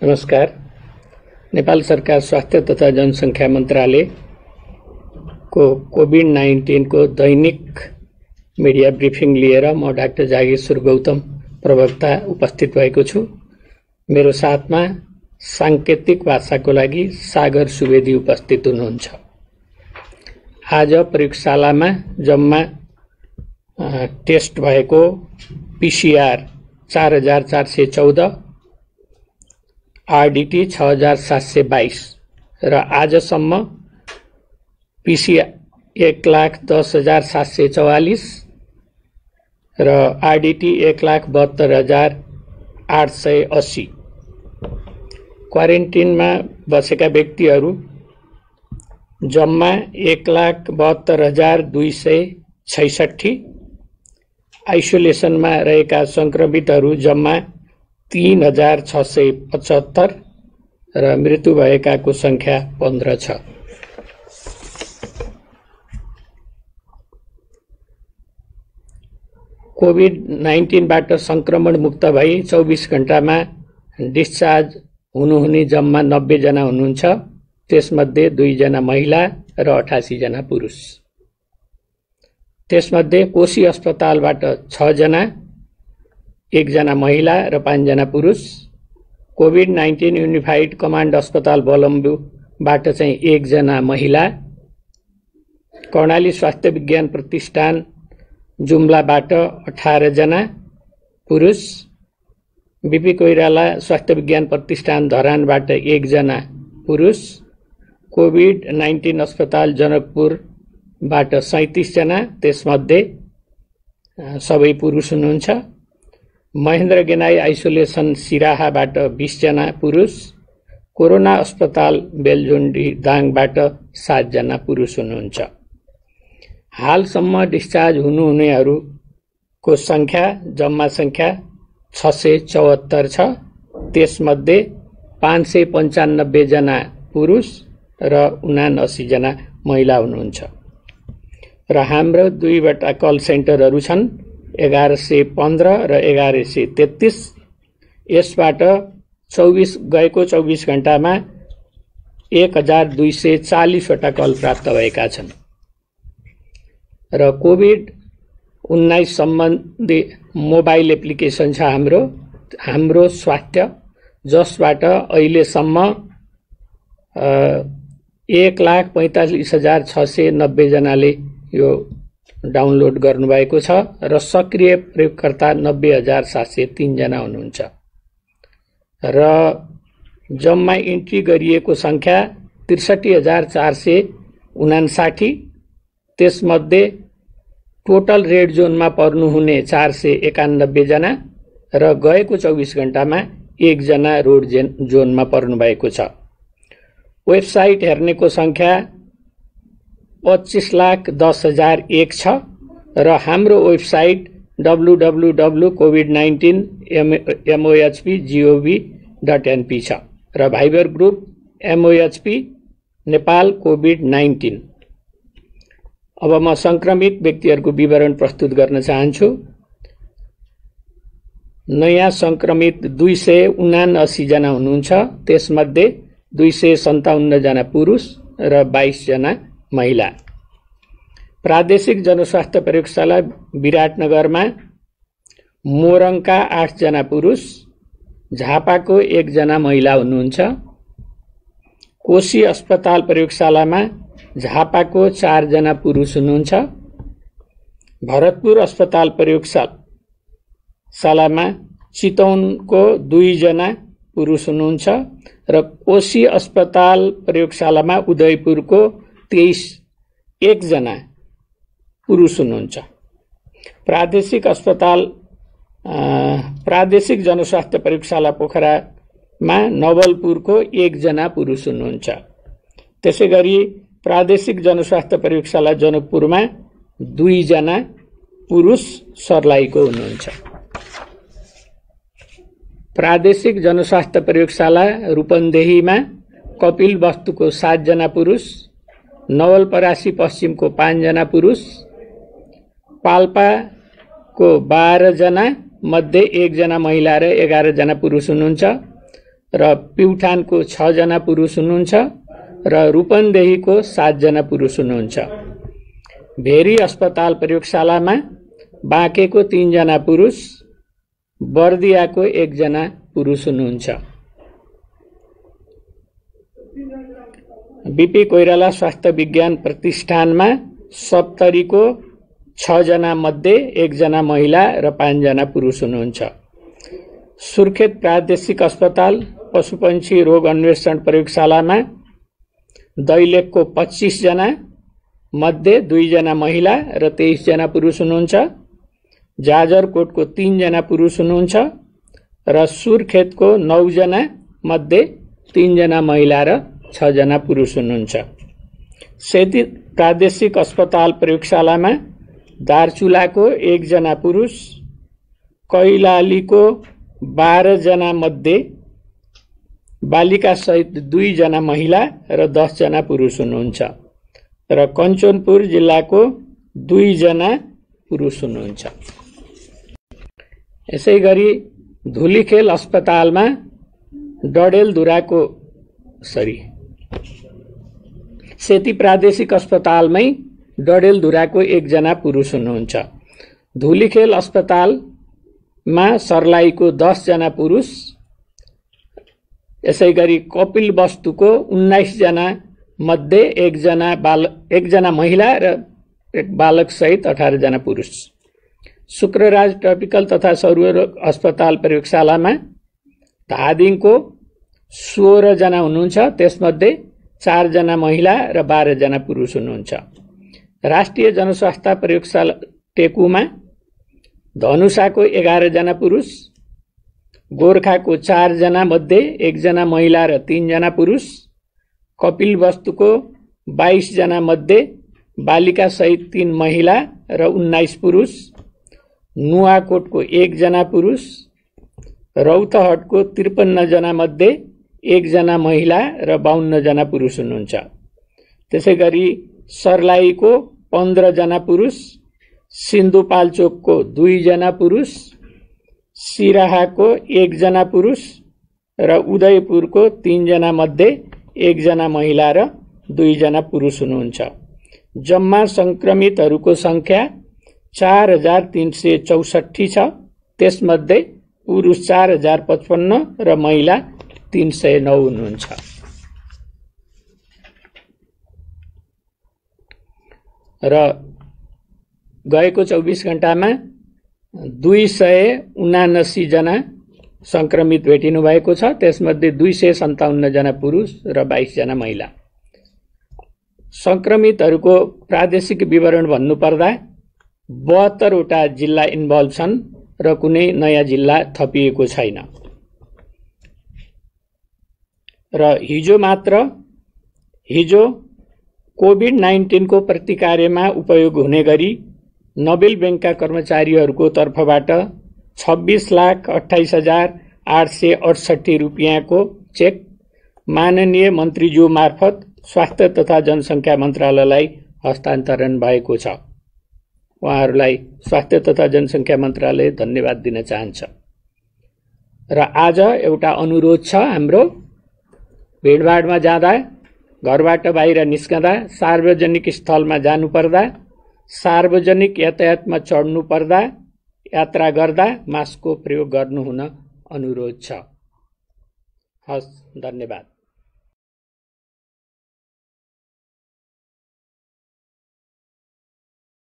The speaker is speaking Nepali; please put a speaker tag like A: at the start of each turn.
A: नमस्कार। नेपाल सरकार स्वास्थ्य तथा जनसङ्ख्या मन्त्रालय को कोभिड-19 को दैनिक मिडिया ब्रिफिङ लिएर म डाक्टर जागेश्वर गौतम प्रवक्ता उपस्थित भएको छु। मेरो साथमा सांकेतिक भाषाको लागि सागर सुवेदी उपस्थित हुनुहुन्छ। आज प्रयोगशालामा जम्मा टेस्ट भएको पीसीआर 4414, आरडीटी 6722 र आजसम्म पीसीआर 1,10,744 र आरडीटी 1,72,880। क्वारेन्टिनमा बसेका व्यक्तिहरू जम्मा 1,72,266, आइसोलेसनमा रहेका संक्रमितहरू जम्मा 3,675 र मृत्यु भएकाको संख्या 15 छ। कोभिड-19 बाट संक्रमण मुक्त भई 24 घण्टामा डिस्चार्ज हुनुहुने जम्मा 90 जना हुनुहुन्छ। त्यसमध्ये 2 जना महिला र 88 जना पुरुष। त्यसमध्ये कोशी अस्पतालबाट 6 जना, 1 जना महिला र 5 जना पुरुष। कोभिड-19 युनिफाइड कमान्ड अस्पताल बलम्बुबाट चाहिँ 1 जना महिला। कर्णाली स्वास्थ्य विज्ञान प्रतिष्ठान जुम्लाबाट 18 जना पुरुष। बीपी कोइराला स्वास्थ्य विज्ञान प्रतिष्ठान धरानबाट 1 जना पुरुष। कोभिड-19 अस्पताल जनकपुरबाट 37 जना, त्यसमध्ये सबै पुरुष हुनुहुन्छ। महेन्द्र गेनाई आइसोलेसन सिराहाबाट 20 जना पुरुष। कोरोना अस्पताल बेलजुन्डी दाङबाट 7 जना पुरुष हुनुहुन्छ। हालसम्म डिस्चार्ज हुनुहुनेहरूको संख्या जम्मा संख्या 674 छ। त्यसमध्ये 595 जना पुरुष र 79 जना महिला हुनुहुन्छ। र हाम्रो 2वटा कल सेन्टरहरू छन्, 1115 र 1133। यसबाट गएको 24 घण्टामा 1240 वटा कल प्राप्त भएका छन्। र कोभिड-19 सम्बन्धी मोबाइल एप्लिकेसन छ हाम्रो स्वास्थ्य, जसबाट अहिलेसम्म 1,45,690 जनाले यो डाउनलोड गर्नुभएको छ र सक्रिय प्रयोगकर्ता 90,703 जना हुनुहुन्छ। र जम्मा इन्ट्री गरिएको संख्या 63,459। त्यसमध्ये टोटल रेड जोनमा पर्नुहुने 491 जना र गएको 24 घण्टामा 1 जना रोड जोनमा पर्नुभएको छ। वेबसाइट हेर्नेको संख्या 25,10,001 छ र हाम्रो वेबसाइट www.covid19mohp.gov.np छ र भाइबर ग्रुप MOHP नेपाल कोभिड-19। अब म संक्रमित व्यक्तिहरूको विवरण प्रस्तुत गर्न चाहन्छु। नयाँ संक्रमित 279 जना हुनुहुन्छ। त्यसमध्ये 257 जना पुरुष र 22 जना महिला। प्रादेशिक जनस्वास्थ्य प्रयोगशाला विराटनगरमा मोरङका 8 जना पुरुष, झापाको 1 जना महिला हुनुहुन्छ। कोशी अस्पताल प्रयोगशालामा झापाको 4 जना पुरुष हुनुहुन्छ। भरतपुर अस्पताल प्रयोगशालामा चितवनको 2 जना पुरुष हुनुहुन्छ र कोशी अस्पताल प्रयोगशालामा उदयपुरको 1 जना पुरुष हुनुहुन्छ। प्रादेशिक जनस्वास्थ्य प्रयोगशाला पोखरामा नवलपुरको 1 जना पुरुष हुनुहुन्छ। त्यसैगरी प्रादेशिक जनस्वास्थ्य प्रयोगशाला जनकपुरमा 2 जना पुरुष सर्लाहीको हुनुहुन्छ। प्रादेशिक जनस्वास्थ्य प्रयोगशाला रूपन्देहीमा कपिल वस्तुको 7 जना पुरुष, नवलपरासी पश्चिमको 5 जना पुरुष, पाल्पाको 12 जना मध्ये 1 जना महिला र 11 जना पुरुष हुनुहुन्छ र प्युठानको 6 जना पुरुष हुनुहुन्छ र रूपन्देहीको 7 जना पुरुष हुनुहुन्छ। भेरी अस्पताल प्रयोगशालामा बाँकेको 3 जना पुरुष, बर्दियाको 1 जना पुरुष हुनुहुन्छ। बीपी कोइराला स्वास्थ्य विज्ञान प्रतिष्ठानमा सप्तरीको 6 जना मध्ये 1 जना महिला र 5 जना पुरुष हुनुहुन्छ। सुर्खेत प्रादेशिक अस्पताल पशुपक्षी रोग अन्वेषण प्रयोगशालामा दैलेखको 25 जना मध्ये 2 जना महिला र 23 जना पुरुष हुनुहुन्छ। जाजरकोटको 3 जना पुरुष हुनुहुन्छ र सुर्खेतको 9 जना मध्ये 3 जना महिला र 6 जना पुरुष हुनुहुन्छ। सेती प्रादेशिक अस्पताल प्रयोगशालामा दार्चुलाको 1 जना पुरुष, कैलालीको 12 जना मध्ये बालिका सहित 2 जना महिला र 10 जना पुरुष हुनुहुन्छ र कञ्चनपुर जिल्लाको 2 जना पुरुष हुनुहुन्छ। यसैगरी धुलीखेल अस्पतालमा सेती प्रादेशिक अस्पतालमै डडेलधुराको 1 जना पुरुष हुनुहुन्छ। धुलीखेल अस्पतालमा सर्लाहीको 10 जना पुरुष, यसैगरी कपिलवस्तुको 19 जना मध्ये 1 जना महिला र 1 बालक सहित 18 जना पुरुष। शुक्रराज ट्रपिकल तथा सर्वरोग अस्पताल प्रयोगशालामा धादिङको 16 जना हुनुहुन्छ, त्यसमध्ये 4 जना महिला र 12 जना पुरुष हुनुहुन्छ। राष्ट्रिय जनस्वास्थ्य प्रयोगशाला टेकुमा धनुषाको 11 जना पुरुष, गोर्खाको 4 जना मध्ये 1 जना महिला र 3 जना पुरुष, कपिलवस्तुको 22 जना मध्ये बालिका सहित 3 महिला र 19 पुरुष, नुवाकोटको 1 जना पुरुष, रौतहटको 53 जना मध्ये 1 जना महिला र 52 जना पुरुष हुनुहुन्छ। त्यसैगरी सर्लाहीको 15 जना पुरुष, सिन्धुपाल्चोकको 2 जना पुरुष, सिराहाको 1 जना पुरुष र उदयपुरको 3 जना मध्ये 1 जना महिला र 2 जना पुरुष हुनुहुन्छ। जम्मा संक्रमितहरूको संख्या 4364 छ। त्यसमध्ये पुरुष 4055 र महिला 309 हुनुहुन्छ। र गएको 24 घण्टामा 279 जना संक्रमित भेटिनु भएको छ। त्यसमध्ये 257 जना पुरुष र 22 जना महिला। संक्रमितहरूको प्रादेशिक विवरण भन्नुपर्दा 72 वटा जिल्ला इन्भल्भ छन् र कुनै नयाँ जिल्ला थपिएको छैन। र हिजो कोभिड-19 को प्रतिकार्यमा उपयोग हुने गरी नोबेल बैंकका कर्मचारीहरूको तर्फबाट 26,28,868 रुपियाँको चेक माननीय मन्त्रीज्यू मार्फत स्वास्थ्य तथा जनसङ्ख्या मन्त्रालयलाई हस्तान्तरण भएको छ। उहाँहरूलाई स्वास्थ्य तथा जनसङ्ख्या मन्त्रालय धन्यवाद दिन चाहन्छ। र आज एउटा अनुरोध छ हाम्रो, भिडभाडमा जाँदा, घरबाट बाहिर निस्कँदा, सार्वजनिक स्थलमा जानुपर्दा, सार्वजनिक यातायातमा चढ्नु पर्दा, यात्रा गर्दा मास्कको प्रयोग गर्नुहुन अनुरोध छ। हस्, धन्यवाद।